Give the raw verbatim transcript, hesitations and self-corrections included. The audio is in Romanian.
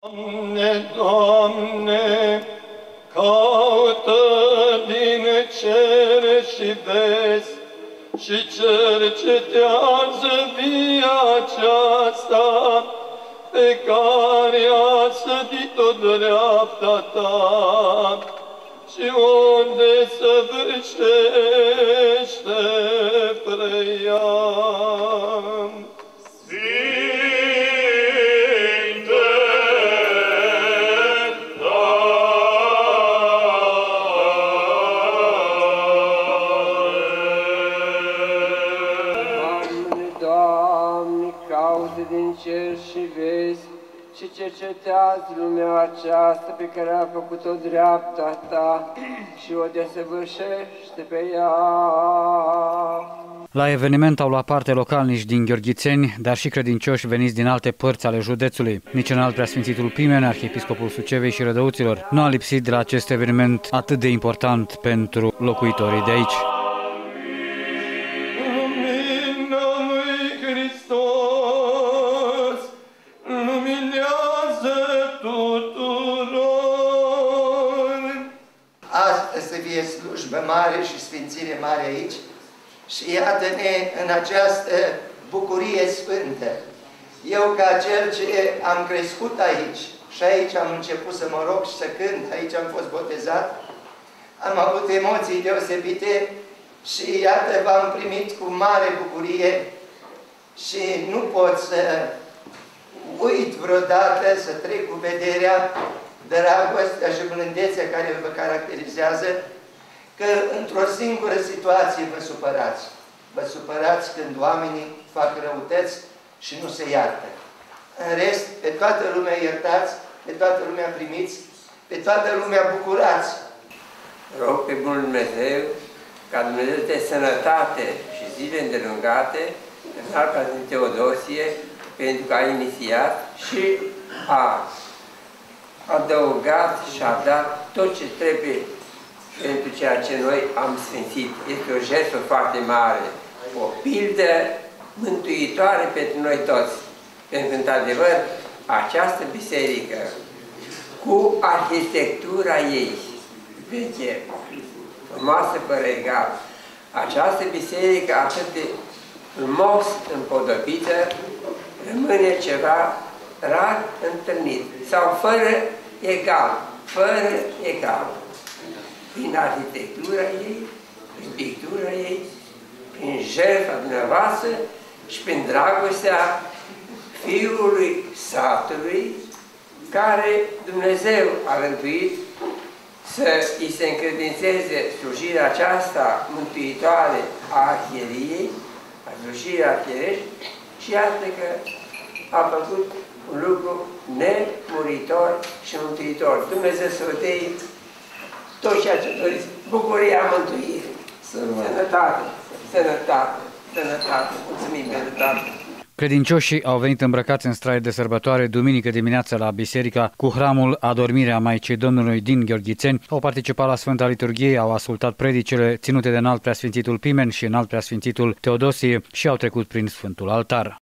Doamne, Doamne, caută din cer și vezi și cercetează via aceasta pe care a sădit-o dreapta ta și unde săvârșește preia. Caută din cer și vezi și cercetează lumea aceasta pe care a făcut-o dreapta ta și o desăvârșește pe ea. La eveniment au luat parte localnici din Gheorghițeni, dar și credincioși veniți din alte părți ale județului. Nici înalt preasfințitul Pimen, arhiepiscopul Sucevei și Rădăuților, nu a lipsit de la acest eveniment atât de important pentru locuitorii de aici. Astăzi să fie slujbă mare și sfințire mare aici și iată-ne în această bucurie sfântă. Eu, ca cel ce am crescut aici și aici am început să mă rog și să cânt, aici am fost botezat, am avut emoții deosebite și iată v-am primit cu mare bucurie și nu pot să uit vreodată să trec cu vederea dragostea și blândețea care vă caracterizează, că într-o singură situație vă supărați. Vă supărați când oamenii fac răutăți și nu se iartă. În rest, pe toată lumea iertați, pe toată lumea primiți, pe toată lumea bucurați. Rog pe Bunul Dumnezeu ca Dumnezeu de sănătate și zile îndelungate în Alpa din Teodosie, pentru că a inițiat și a adăugat și a dat tot ce trebuie pentru ceea ce noi am sfințit. Este o jertfă foarte mare, o pildă mântuitoare pentru noi toți. Pentru că, într-adevăr, această biserică, cu arhitectura ei veche, frumoasă fără egal, această biserică atât de frumos împodobită, rămâne ceva rar întâlnit sau fără egal, fără egal. Prin arhitectura ei, prin pictura ei, prin jertfa dumneavoastră și prin dragostea Fiului satului, care Dumnezeu a rânduit să îi se încredințeze slujirea aceasta mântuitoare a arhieriei, a slujirii arhierești, și iată că a făcut un lucru nemuritor și mântuitor. Dumnezeu să vă dea tot ceea ce doriți, bucuria mântuirii, sănătate, sănătate, sănătate. Mulțumim pentru toate. Credincioșii au venit îmbrăcați în straie de sărbătoare duminică dimineața la biserica cu hramul Adormirea Maicii Domnului din Gheorghițeni. Au participat la Sfânta Liturghie, au ascultat predicele ținute de înalt preasfințitul Pimen și înalt preasfințitul Teodosie și au trecut prin Sfântul Altar.